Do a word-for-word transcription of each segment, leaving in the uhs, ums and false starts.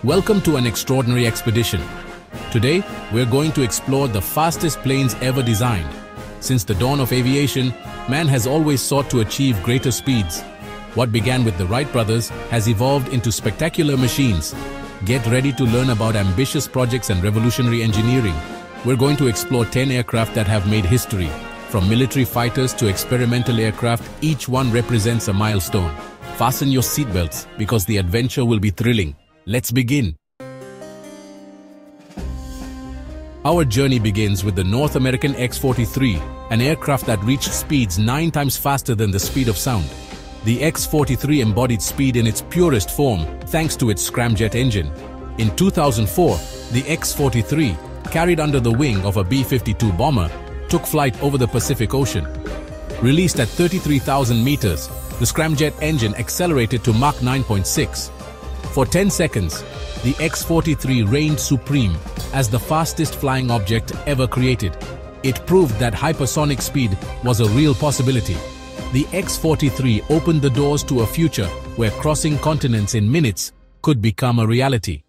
Welcome to an extraordinary expedition. Today, we're going to explore the fastest planes ever designed. Since the dawn of aviation, man has always sought to achieve greater speeds. What began with the Wright brothers has evolved into spectacular machines. Get ready to learn about ambitious projects and revolutionary engineering. We're going to explore ten aircraft that have made history. From military fighters to experimental aircraft, each one represents a milestone. Fasten your seatbelts because the adventure will be thrilling. Let's begin. Our journey begins with the North American X forty-three, an aircraft that reached speeds nine times faster than the speed of sound. The X forty-three embodied speed in its purest form thanks to its scramjet engine. In two thousand four, the X forty-three, carried under the wing of a B fifty-two bomber, took flight over the Pacific Ocean. Released at thirty-three thousand meters, the scramjet engine accelerated to Mach nine point six. For ten seconds, the X forty-three reigned supreme as the fastest flying object ever created. It proved that hypersonic speed was a real possibility. The X forty-three opened the doors to a future where crossing continents in minutes could become a reality.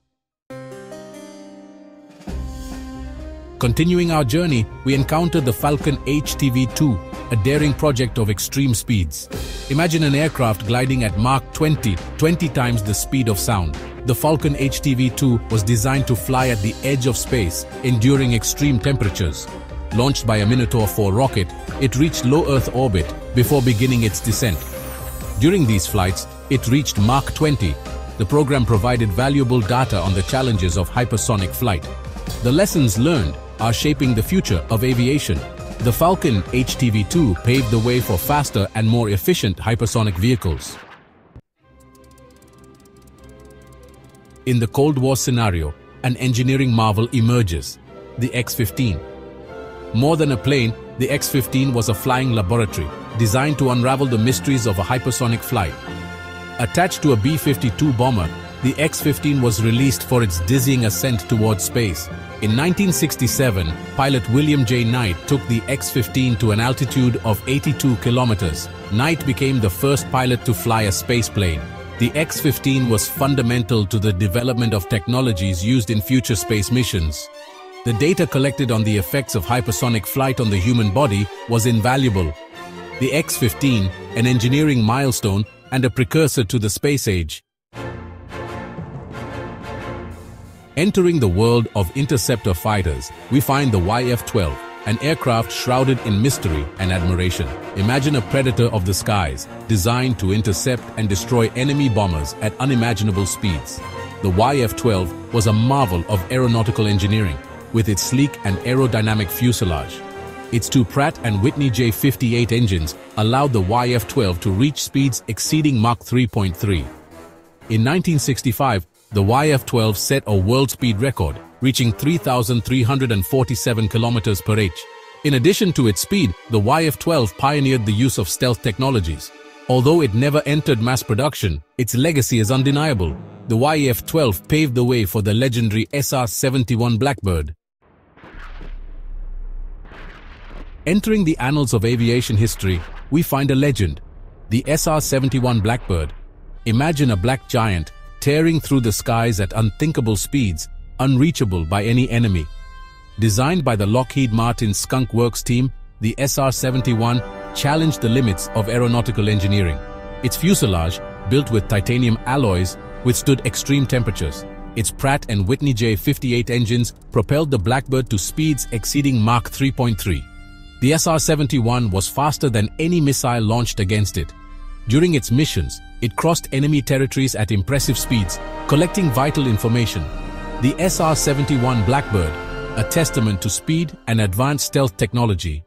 Continuing our journey, we encountered the Falcon H T V two, a daring project of extreme speeds. Imagine an aircraft gliding at Mach twenty, twenty times the speed of sound. The Falcon H T V two was designed to fly at the edge of space, enduring extreme temperatures. Launched by a Minotaur four rocket, it reached low Earth orbit before beginning its descent. During these flights, it reached Mach twenty. The program provided valuable data on the challenges of hypersonic flight. The lessons learned are shaping the future of aviation. The Falcon H T V two paved the way for faster and more efficient hypersonic vehicles. In the Cold War scenario, an engineering marvel emerges: the X fifteen. More than a plane, the X fifteen was a flying laboratory designed to unravel the mysteries of a hypersonic flight. Attached to a B fifty-two bomber, the X fifteen was released for its dizzying ascent towards space. In nineteen sixty-seven, pilot William J. Knight took the X fifteen to an altitude of eighty-two kilometers. Knight became the first pilot to fly a space plane. The X fifteen was fundamental to the development of technologies used in future space missions. The data collected on the effects of hypersonic flight on the human body was invaluable. The X fifteen, an engineering milestone and a precursor to the space age. Entering the world of interceptor fighters, we find the Y F twelve, an aircraft shrouded in mystery and admiration. Imagine a predator of the skies, designed to intercept and destroy enemy bombers at unimaginable speeds. The Y F twelve was a marvel of aeronautical engineering, with its sleek and aerodynamic fuselage. Its two Pratt and Whitney J fifty-eight engines allowed the Y F twelve to reach speeds exceeding Mach three point three. In nineteen sixty-five, the Y F twelve set a world speed record, reaching three thousand three hundred forty-seven kilometers per hour. In addition to its speed, the Y F twelve pioneered the use of stealth technologies. Although it never entered mass production, its legacy is undeniable. The Y F twelve paved the way for the legendary S R seventy-one Blackbird. Entering the annals of aviation history, we find a legend: the S R seventy-one Blackbird. Imagine a black giant tearing through the skies at unthinkable speeds, unreachable by any enemy. Designed by the Lockheed Martin Skunk Works team, the S R seventy-one challenged the limits of aeronautical engineering. Its fuselage, built with titanium alloys, withstood extreme temperatures. Its Pratt and Whitney J fifty-eight engines propelled the Blackbird to speeds exceeding Mach three point three. The S R seventy-one was faster than any missile launched against it. During its missions, it crossed enemy territories at impressive speeds, collecting vital information. The S R seventy-one Blackbird, a testament to speed and advanced stealth technology.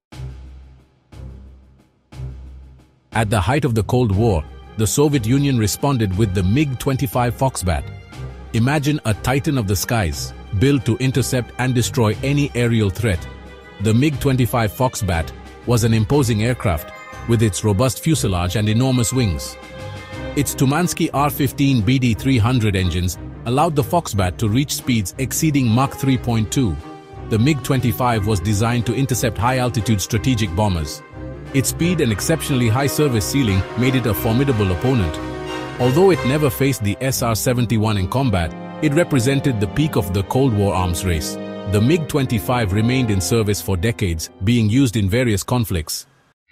At the height of the Cold War, the Soviet Union responded with the MiG twenty-five Foxbat. Imagine a titan of the skies, built to intercept and destroy any aerial threat. The MiG twenty-five Foxbat was an imposing aircraft, with its robust fuselage and enormous wings. Its Tumansky R fifteen B D three hundred engines allowed the Foxbat to reach speeds exceeding Mach three point two. The MiG twenty-five was designed to intercept high-altitude strategic bombers. Its speed and exceptionally high service ceiling made it a formidable opponent. Although it never faced the S R seventy-one in combat, It represented the peak of the Cold War arms race. The MiG twenty-five remained in service for decades, being used in various conflicts.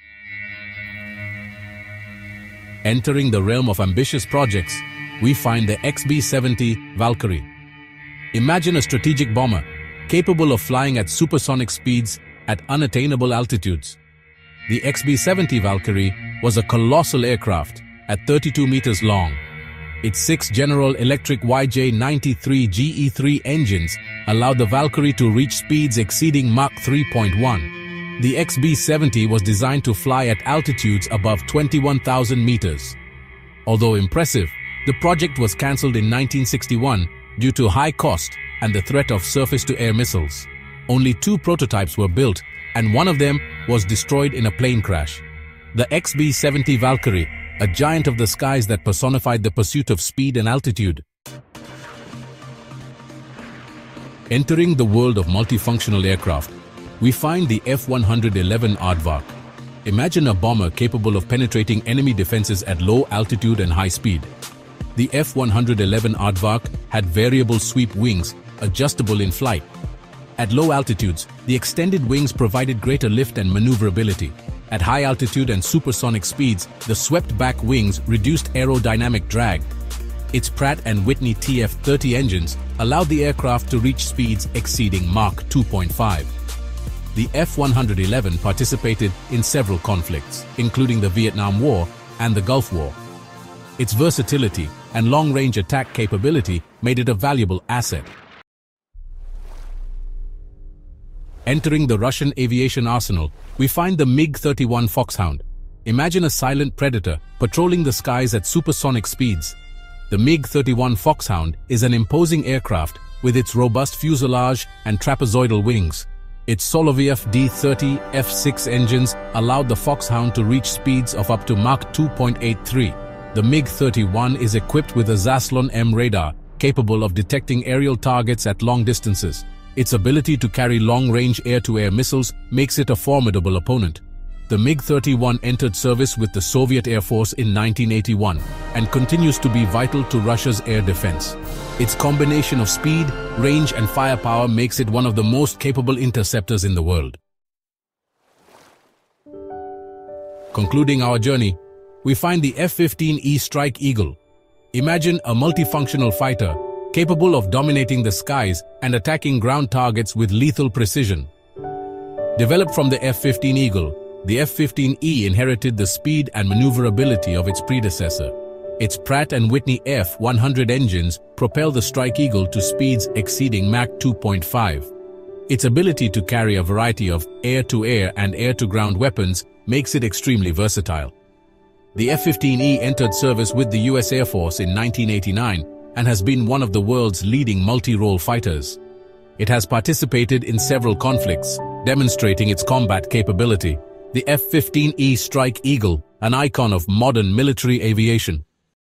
Entering the realm of ambitious projects, we find the X B seventy Valkyrie. Imagine a strategic bomber, capable of flying at supersonic speeds at unattainable altitudes. The X B seventy Valkyrie was a colossal aircraft at thirty-two meters long. Its six General Electric Y J ninety-three G E three engines allowed the Valkyrie to reach speeds exceeding Mach three point one. The X B seventy was designed to fly at altitudes above twenty-one thousand meters. Although impressive, the project was cancelled in nineteen sixty-one due to high cost and the threat of surface-to-air missiles. Only two prototypes were built, and one of them was destroyed in a plane crash. The X B seventy Valkyrie, a giant of the skies that personified the pursuit of speed and altitude. Entering the world of multifunctional aircraft, we find the F one eleven Arvar. Imagine a bomber capable of penetrating enemy defenses at low altitude and high speed. The F one eleven Arvar had variable sweep wings, adjustable in flight. At low altitudes, the extended wings provided greater lift and maneuverability. At high altitude and supersonic speeds, the swept-back wings reduced aerodynamic drag. Its Pratt and Whitney T F thirty engines allowed the aircraft to reach speeds exceeding Mach two point five. The F one eleven participated in several conflicts, including the Vietnam War and the Gulf War. Its versatility and long-range attack capability made it a valuable asset. Entering the Russian aviation arsenal, we find the MiG thirty-one Foxhound. Imagine a silent predator patrolling the skies at supersonic speeds. The MiG thirty-one Foxhound is an imposing aircraft with its robust fuselage and trapezoidal wings. Its Soloviev D thirty F six engines allowed the Foxhound to reach speeds of up to Mach two point eight three. The MiG thirty-one is equipped with a Zaslon M radar, capable of detecting aerial targets at long distances. Its ability to carry long-range air-to-air missiles makes it a formidable opponent. The MiG thirty-one entered service with the Soviet Air Force in nineteen eighty-one and continues to be vital to Russia's air defense. Its combination of speed, range, and firepower makes it one of the most capable interceptors in the world. Concluding our journey, we find the F fifteen E Strike Eagle. Imagine a multifunctional fighter capable of dominating the skies and attacking ground targets with lethal precision. Developed from the F fifteen Eagle, the F fifteen E inherited the speed and maneuverability of its predecessor. Its Pratt and Whitney F one hundred engines propel the Strike Eagle to speeds exceeding Mach two point five. Its ability to carry a variety of air-to-air and air-to-ground weapons makes it extremely versatile. The F fifteen E entered service with the U S Air Force in nineteen eighty-nine and has been one of the world's leading multi-role fighters. It has participated in several conflicts, demonstrating its combat capability. The F fifteen E Strike Eagle, an icon of modern military aviation.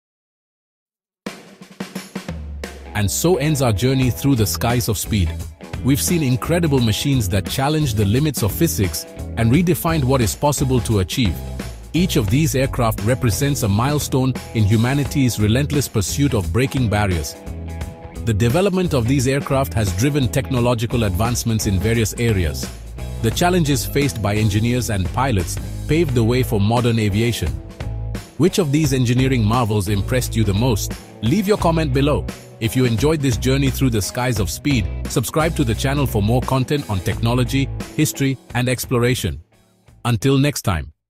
And so ends our journey through the skies of speed. We've seen incredible machines that challenge the limits of physics and redefined what is possible to achieve. Each of these aircraft represents a milestone in humanity's relentless pursuit of breaking barriers. The development of these aircraft has driven technological advancements in various areas. The challenges faced by engineers and pilots paved the way for modern aviation. Which of these engineering marvels impressed you the most? Leave your comment below. If you enjoyed this journey through the skies of speed, subscribe to the channel for more content on technology, history, and exploration. Until next time.